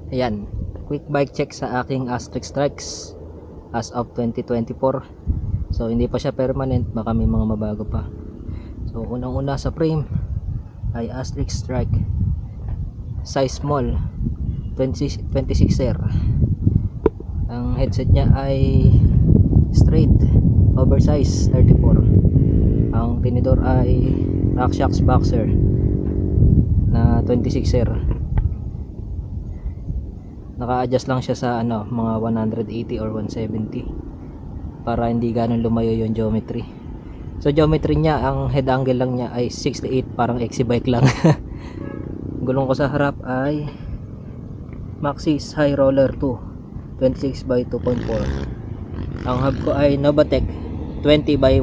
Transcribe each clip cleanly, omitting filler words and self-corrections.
Ayan, quick bike check sa aking Astrix Strikes as of 2024. So hindi pa siya permanent, baka may mga mabago pa. So unang una sa frame ay Astrix Strike size small 26er. Ang headset niya ay straight oversize 34. Ang tinidor ay RockShox Boxer na 26er. Naka-adjust lang siya sa mga 180 or 170 para hindi ganun lumayo yung geometry. So geometry niya, ang head angle lang niya ay 68, parang XC bike lang. Gulong ko sa harap ay Maxxis High Roller 2 26 by 2.4. Ang hub ko ay Novatec 20 by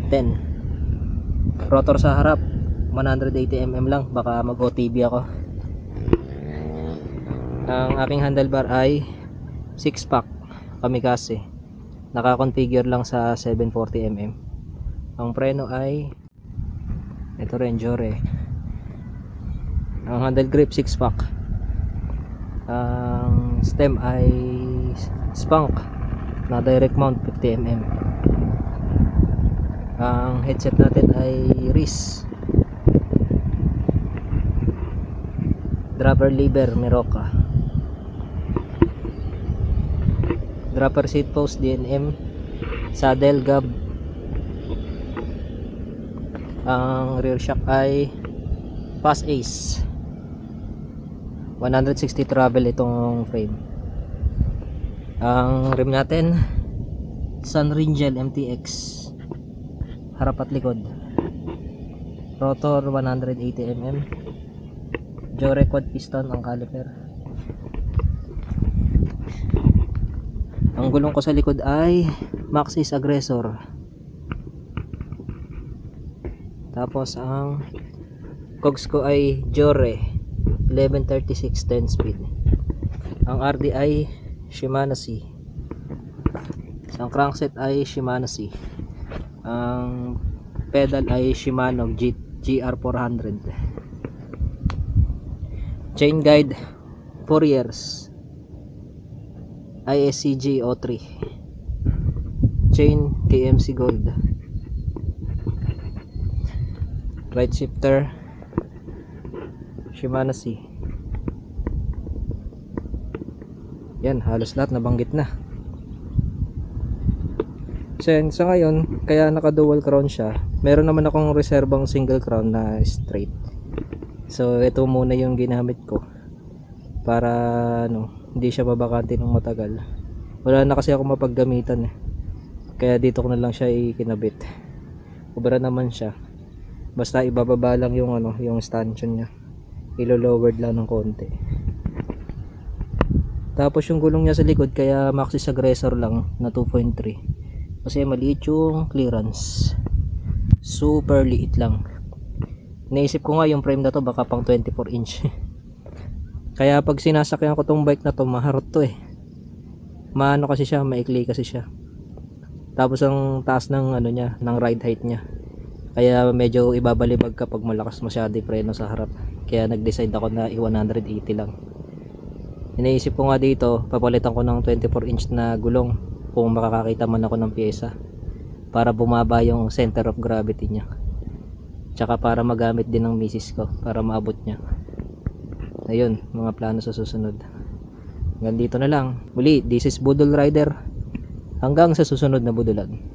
110. Rotor sa harap 180mm lang, baka mag OTB ako. Ang aking handlebar ay 6-pack Kamikaze, naka-configure lang sa 740mm. Ang preno ay ito rin, Jore. Ang handle grip 6-pack. Ang stem ay Spunk na direct mount 50mm. Ang headset natin ay RIS dropper lever Miroka. Dropper seat post DNM. Saddle gab. Ang rear shock ay Fast Ace 160 travel itong frame. Ang rim natin Sunringel MTX, harap at likod. Rotor 180mm. Jore quad piston ang caliper. Ang gulong ko sa likod ay Maxxis Aggressor. Tapos ang cogs ko ay Jore 1136 10 speed. Ang RD ay Shimano C. Ang crankset ay Shimano C. Ang pedal ay Shimano GR400. Chain guide 4 years ISCG O3. Chain KMC Gold. Right shifter Shimano C. Yan, halos lahat nabanggit na. So sa ngayon, kaya naka dual crown siya. Meron naman akong reserbang single crown na straight. So ito muna yung ginamit ko para hindi siya babakante ng matagal. Wala na kasi ako mapaggamitan eh. Kaya dito ko na lang siya ikinabit. Kubra naman siya. Basta ibababa lang yung yung stanchion niya. Ilo-lowered lang ng konti. Tapos yung gulong niya sa likod, kaya Maxxis Aggressor lang na 2.3. Kasi maliit yung clearance. Super liit lang. Naisip ko nga yung frame na to baka pang 24 inch. Kaya pag sinasakyan ko tong bike na to, maharot to eh. Maano kasi siya, maikli kasi siya. Tapos ang taas ng niya, ng ride height niya. Kaya medyo ibabalibag kapag malakas masyado yung preno sa harap. Kaya nag-decide ako na i-180 lang. Iniisip ko nga dito, papalitan ko ng 24 inch na gulong kung makakakita man ako ng pyesa, para bumaba yung center of gravity niya. Tsaka para magamit din ng misis ko, para maabot niya. Ayun, mga plano sa susunod. Hanggang dito na lang. Muli, this is Budol Rider. Hanggang sa susunod na budulan.